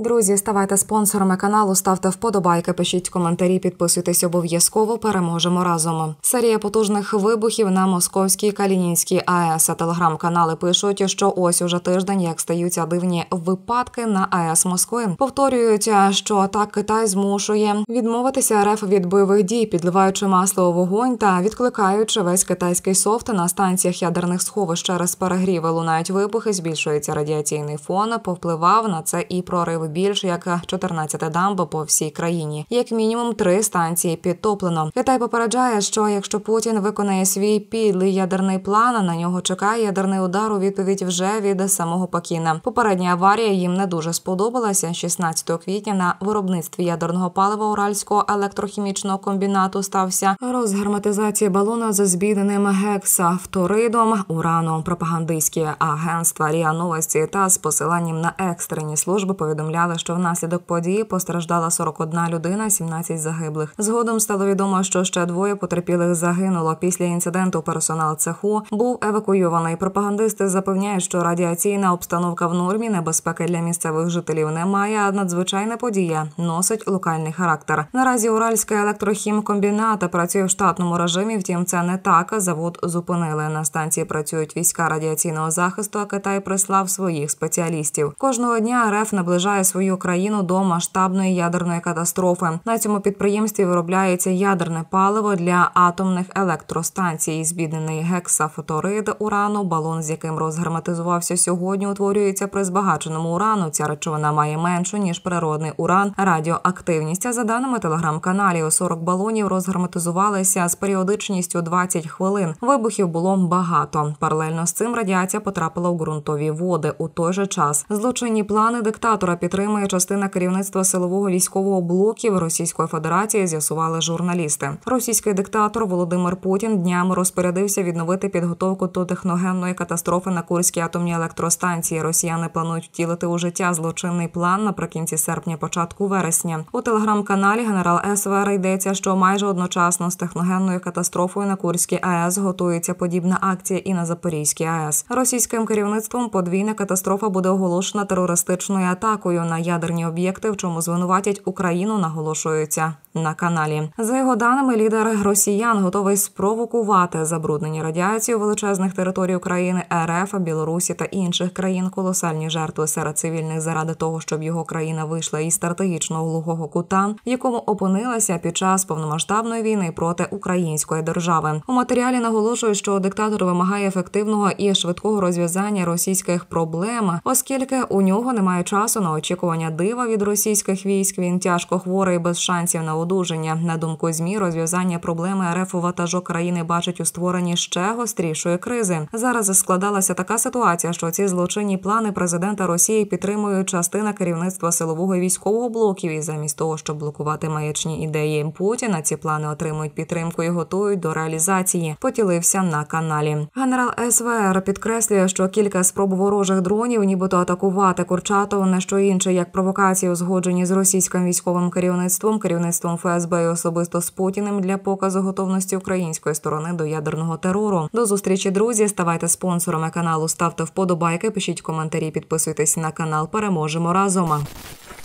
Друзі, ставайте спонсорами каналу, ставте вподобайки, пишіть коментарі, підписуйтесь обов'язково, переможемо разом. Серія потужних вибухів на Московській Калінінській АЕС. Телеграм-канали пишуть, що ось уже тиждень, як стаються дивні випадки на АЕС Москви. Повторюють, що так Китай змушує відмовитися РФ від бойових дій, підливаючи масло у вогонь та відкликаючи весь китайський софт на станціях ядерних сховищ через перегріви. Лунають вибухи, збільшується радіаційний фон, повпливав на це і прорив більш як 14 дамб по всій країні. Як мінімум 3 станції підтоплено. Китай попереджає, що якщо Путін виконає свій підлий ядерний план, на нього чекає ядерний удар у відповідь вже від самого Пекіна. Попередня аварія їм не дуже сподобалася. 16 квітня на виробництві ядерного палива Уральського електрохімічного комбінату стався розгерметизація балона з збідненим гексафторидом урану. Пропагандистські агентства РІА Новості та з посиланням на екстрені служби повідомляли, що внаслідок події постраждала 41 людина, 17 загиблих. Згодом стало відомо, що ще 2 потерпілих загинуло. Після інциденту персонал цеху був евакуйований. Пропагандисти запевняють, що радіаційна обстановка в нормі, небезпеки для місцевих жителів немає, а надзвичайна подія носить локальний характер. Наразі Уральський електрохімкомбінат працює в штатному режимі, втім це не так. Завод зупинили. На станції працюють війська радіаційного захисту, а Китай прислав своїх спеціалістів. Кожного дня РФ наближає свою країну до масштабної ядерної катастрофи. На цьому підприємстві виробляється ядерне паливо для атомних електростанцій. Збіднений гексафторид урану, балон, з яким розгерметизувався сьогодні, утворюється при збагаченому урану. Ця речовина має меншу, ніж природний уран, радіоактивність. За даними телеграм-каналів, 40 балонів розгерметизувалися з періодичністю 20 хвилин. Вибухів було багато. Паралельно з цим радіація потрапила в ґрунтові води. У той же час злочинні плани диктатора підтримує частина керівництва силового військового блоків Російської Федерації, з'ясували журналісти. Російський диктатор Володимир Путін днями розпорядився відновити підготовку до техногенної катастрофи на Курській атомній електростанції. Росіяни планують втілити у життя злочинний план наприкінці серпня, початку вересня. У телеграм-каналі генерал СВР йдеться, що майже одночасно з техногенною катастрофою на Курській АЕС готується подібна акція і на Запорізькій АЕС. Російським керівництвом подвійна катастрофа буде оголошена терористичною атакою на ядерні об'єкти, в чому звинуватять Україну, наголошується на каналі. За його даними, лідер росіян готовий спровокувати забруднення радіацією величезних територій України, РФ, Білорусі та інших країн, колосальні жертви серед цивільних заради того, щоб його країна вийшла із стратегічного глухого кута, в якому опинилася під час повномасштабної війни проти української держави. У матеріалі наголошують, що диктатор вимагає ефективного і швидкого розв'язання російських проблем, оскільки у нього немає часу на очікування дива від російських військ. Він тяжко хворий, без шансів на одужання. На думку ЗМІ, розв'язання проблеми РФ ватажок країни бачить у створенні ще гострішої кризи. Зараз складалася така ситуація, що ці злочинні плани президента Росії підтримує частина керівництва силового і військового блоків, і замість того, щоб блокувати маячні ідеї Путіна, ці плани отримують підтримку і готують до реалізації, поділився на каналі. Генерал СВР підкреслює, що кілька спроб ворожих дронів нібито атакувати Курчатов не що інше, як провокації, узгоджені з російським військовим керівництвом ФСБ і особисто з Путіним для показу готовності української сторони до ядерного терору. До зустрічі, друзі. Ставайте спонсорами каналу, ставте вподобайки, пишіть коментарі, підписуйтесь на канал. Переможемо разом!